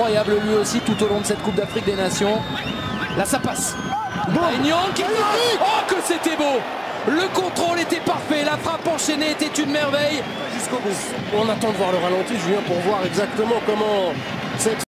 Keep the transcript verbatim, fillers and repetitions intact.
incroyable lui aussi tout au long de cette Coupe d'Afrique des Nations. Là ça passe. Nyang qui... Oh que c'était beau! Le contrôle était parfait, la frappe enchaînée était une merveille. Jusqu'au bout. On attend de voir le ralenti, Julien, pour voir exactement comment cette